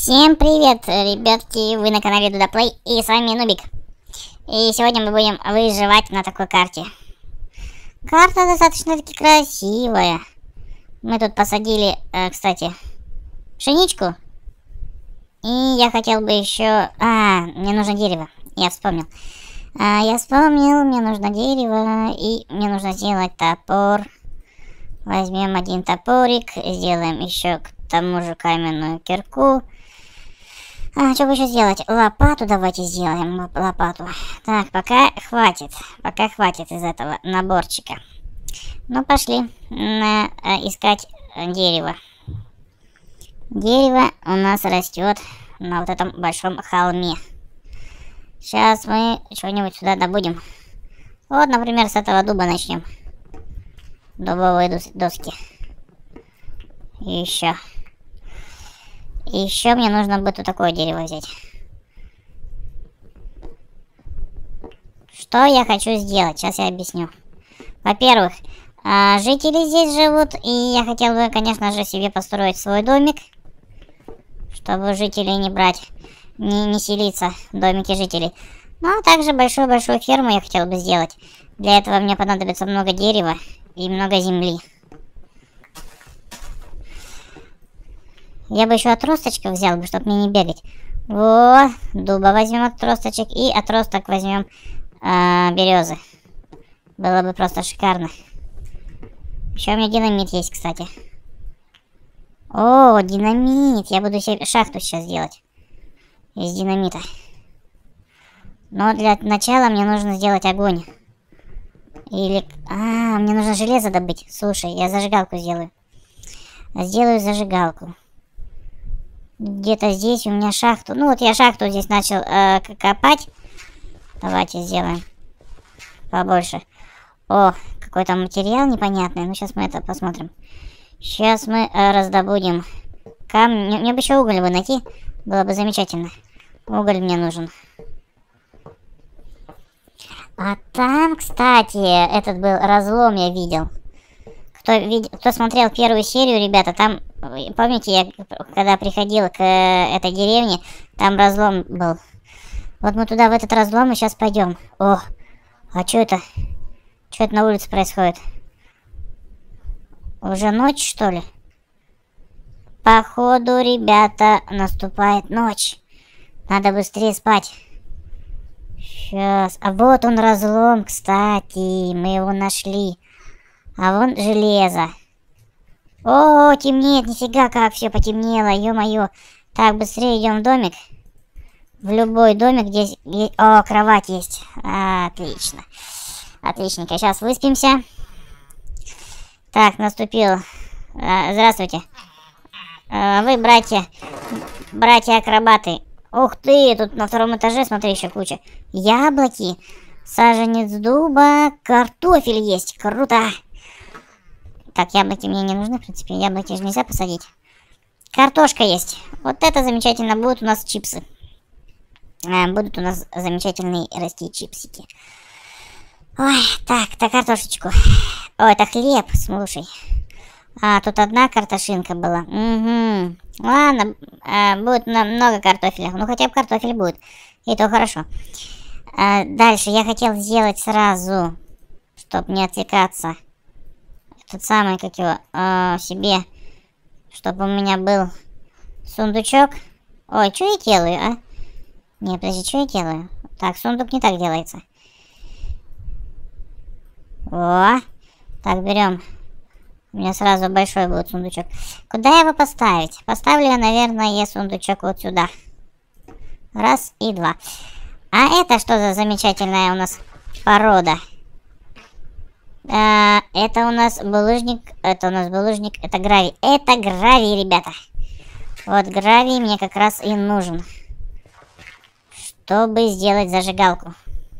Всем привет, ребятки, вы на канале Дудаплей, и с вами Нубик. И сегодня мы будем выживать на такой карте. Карта достаточно-таки красивая. Мы тут посадили, кстати, пшеничку. И я хотел бы еще... мне нужно дерево, я вспомнил. Мне нужно дерево, и мне нужно сделать топор. Возьмем один топорик, сделаем еще к тому же каменную кирку. Что бы еще сделать? Лопату давайте сделаем, лопату. Так, пока хватит из этого наборчика. Ну, пошли искать дерево. Дерево у нас растет на вот этом большом холме. Сейчас мы что-нибудь сюда добудем. Вот, например, с этого дуба начнем. Дубовые доски. И еще мне нужно будет вот такое дерево взять. Что я хочу сделать? Сейчас я объясню. Во-первых, жители здесь живут, и я хотел бы, конечно же, себе построить свой домик, чтобы жителей не брать, не селиться в домике жителей. Ну, а также большую-большую ферму я хотел бы сделать. Для этого мне понадобится много дерева и много земли. Я бы еще отросточков взял бы, чтобы мне не бегать. Во, дуба возьмем отросточек, и отросток возьмем березы. Было бы просто шикарно. Еще у меня динамит есть, кстати. О, динамит! Я буду себе шахту сейчас делать из динамита. Но для начала мне нужно сделать огонь. Или... мне нужно железо добыть. Слушай, я зажигалку сделаю. Сделаю зажигалку. Где-то здесь у меня шахту. Ну, вот я шахту здесь начал копать. Давайте сделаем побольше. О, какой-то материал непонятный. Ну, сейчас мы это посмотрим. Сейчас мы раздобудем камни. Мне бы еще уголь бы найти. Было бы замечательно. Уголь мне нужен. А там, кстати, этот был разлом, я видел. Кто смотрел первую серию, ребята, там, помните, я когда приходил к этой деревне, там разлом был. Вот мы туда, в этот разлом, и сейчас пойдем. О, а что это? Что это на улице происходит? Уже ночь, что ли? Походу, ребята, наступает ночь. Надо быстрее спать. Сейчас. А вот он разлом, кстати, мы его нашли. А вон железо. О, темнеет, нифига, как все потемнело, ё-моё. Так, быстрее идем в домик. В любой домик, где... О, кровать есть. Отлично. Отличненько, сейчас выспимся. Так, наступил. Здравствуйте. Вы, братья-акробаты. Ух ты, тут на втором этаже, смотри, еще куча. Яблоки, саженец дуба, картофель есть. Круто. Так, яблоки мне не нужны, в принципе, яблоки же нельзя посадить. Картошка есть. Вот это замечательно, будут у нас чипсы. Будут у нас замечательные расти чипсики. Ой, так картошечку. Ой, это хлеб, слушай. Тут одна картошинка была. Угу. Ладно, будет много картофеля. Ну, хотя бы картофель будет. И то хорошо. Дальше я хотел сделать сразу, чтобы не отвлекаться. Тот самый, как его, себе, чтобы у меня был сундучок. Ой, что я делаю, Не, подожди, что я делаю? Так, сундук не так делается. О, так, берем. У меня сразу большой будет сундучок. Куда его поставить? Поставлю я, наверное, сундучок вот сюда. Раз и два. А это что за замечательная у нас порода? Это у нас булыжник. Это гравий. Это гравий, ребята. Вот гравий мне как раз и нужен, чтобы сделать зажигалку.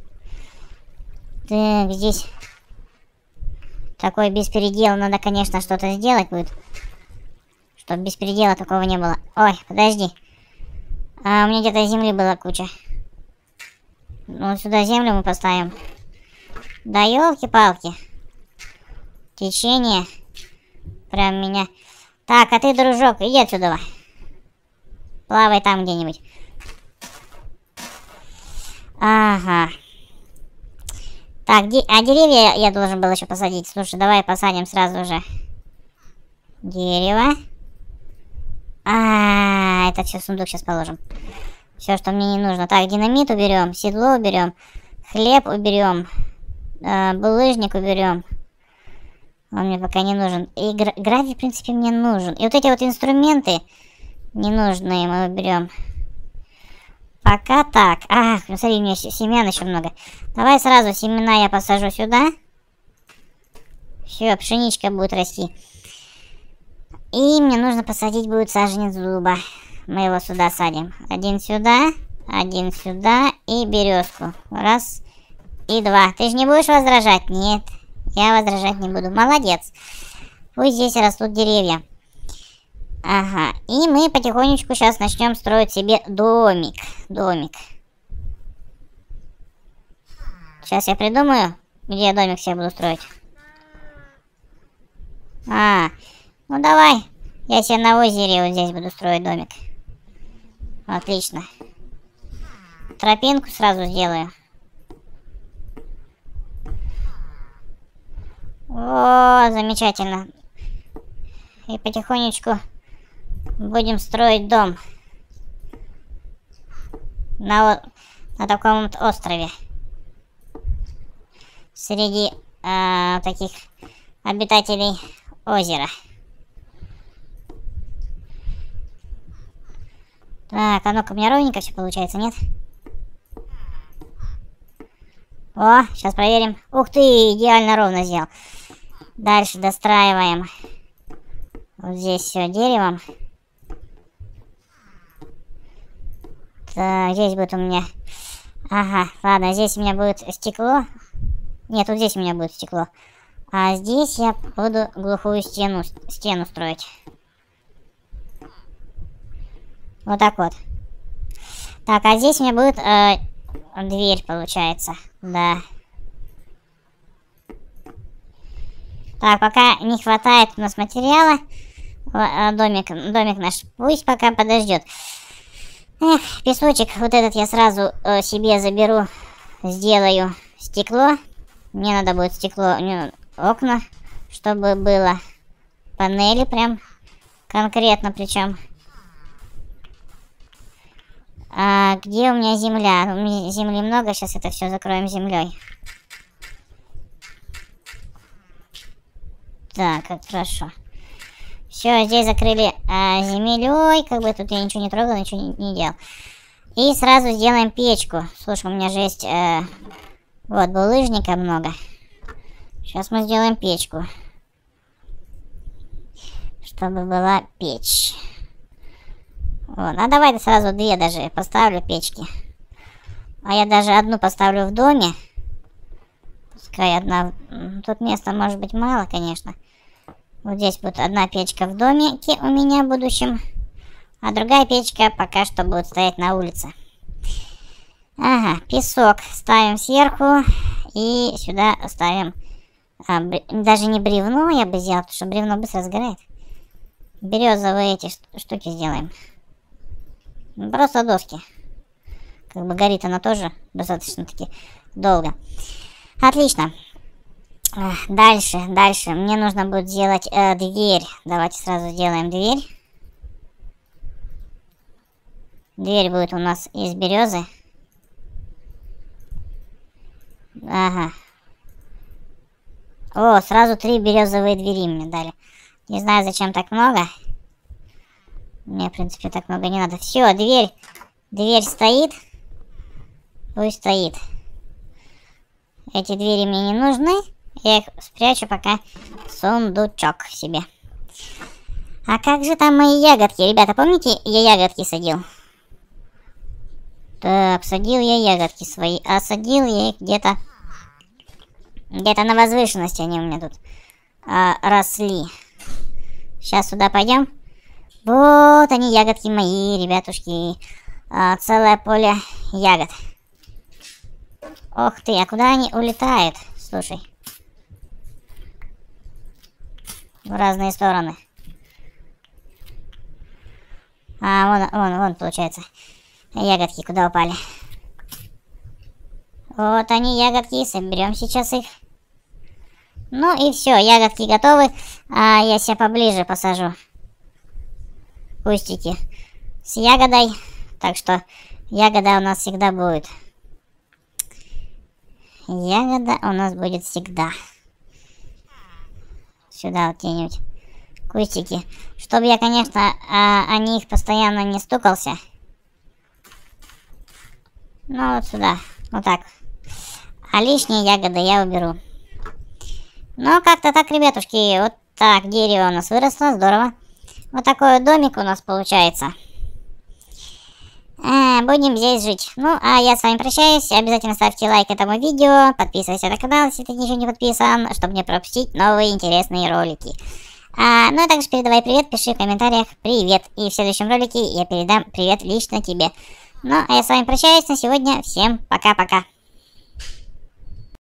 Так, здесь такой беспредел. Надо, конечно, что-то сделать будет, чтобы беспредела такого не было. Ой, подожди. У меня где-то земли была куча. Ну, сюда землю мы поставим. Да елки-палки. Течение. Прям меня... Так, а ты, дружок, иди отсюда. Плавай там где-нибудь. Ага. Так, а деревья я должен был еще посадить. Слушай, давай посадим сразу же дерево. Это все в сундук сейчас положим. Все, что мне не нужно. Так, динамит уберем, седло уберем, хлеб уберем, булыжник уберем. Он мне пока не нужен. И гравий, в принципе, мне нужен. И вот эти вот инструменты ненужные мы уберем. Пока так. Ах, смотри, у меня семян еще много. Давай сразу семена я посажу сюда. Все, пшеничка будет расти. И мне нужно посадить будет саженец дуба. Мы его сюда садим. Один сюда и березку. Раз и два. Ты же не будешь возражать? Нет, я возражать не буду. Молодец. Пусть здесь растут деревья. Ага, и мы потихонечку сейчас начнем строить себе домик. Сейчас я придумаю, где я домик себе буду строить. Ну давай, я себе на озере вот здесь буду строить домик. Отлично. Тропинку сразу сделаю. О, замечательно. И потихонечку будем строить дом на таком вот острове среди таких обитателей озера. Так, а ну-ка, у меня ровненько все получается, нет? О, сейчас проверим. Ух ты, идеально ровно сделал. Дальше достраиваем. Вот здесь все деревом. Так, здесь будет у меня... Ага, ладно, здесь у меня будет стекло. Нет, вот здесь у меня будет стекло. А здесь я буду глухую стену строить. Вот так вот. Так, а здесь у меня будет дверь, получается. Да. Так, пока не хватает у нас материала. Домик наш пусть пока подождет. Эх, песочек вот этот я сразу себе заберу. Сделаю стекло. Мне надо будет стекло, окна, чтобы было. Панели прям конкретно причем. А где у меня земля? У меня земли много, сейчас это все закроем землей. Так, как хорошо. Все, здесь закрыли землей, как бы тут я ничего не трогал, ничего не делал. И сразу сделаем печку. Слушай, у меня же есть вот булыжника много. Сейчас мы сделаем печку, чтобы была печь. Вот, а давай сразу две даже поставлю печки. А я даже одну поставлю в доме. Пускай одна... Тут места может быть мало, конечно. Вот здесь будет одна печка в домике у меня в будущем. А другая печка пока что будет стоять на улице. Ага, песок ставим сверху. И сюда ставим... даже не бревно я бы сделал, потому что бревно быстро сгорает. Березовые эти штуки сделаем. Просто доски. Как бы горит она тоже достаточно-таки долго. Отлично. Дальше. Мне нужно будет сделать дверь. Давайте сразу сделаем дверь. Дверь будет у нас из березы. Ага. О, сразу 3 березовые двери мне дали. Не знаю, зачем так много. Мне, в принципе, так много не надо. Все, дверь стоит. Пусть стоит. Эти двери мне не нужны. Я их спрячу пока в сундучок себе. А как же там мои ягодки? Ребята, помните, я ягодки садил? Так, садил я ягодки свои. А садил я их где-то на возвышенности они у меня тут росли. Сейчас сюда пойдем. Вот они, ягодки мои, ребятушки. Целое поле ягод. Ох ты, а куда они улетают? Слушай. В разные стороны. А, вон, получается. Ягодки куда упали? Вот они, ягодки, соберем сейчас их. Ну и все, ягодки готовы. А я себя поближе посажу. Кустики с ягодой. Так что ягода у нас всегда будет. Ягода у нас будет всегда. Сюда вот где-нибудь кустики. Чтобы я, конечно, о них постоянно не стукался. Ну вот сюда. Вот так. А лишние ягоды я уберу. Ну, как-то так, ребятушки. Вот так, дерево у нас выросло. Здорово. Вот такой вот домик у нас получается. Будем здесь жить. Ну, а я с вами прощаюсь. Обязательно ставьте лайк этому видео. Подписывайся на канал, если ты еще не подписан, чтобы не пропустить новые интересные ролики. Ну, а также передавай привет, пиши в комментариях привет. И в следующем ролике я передам привет лично тебе. Ну, а я с вами прощаюсь на сегодня. Всем пока-пока.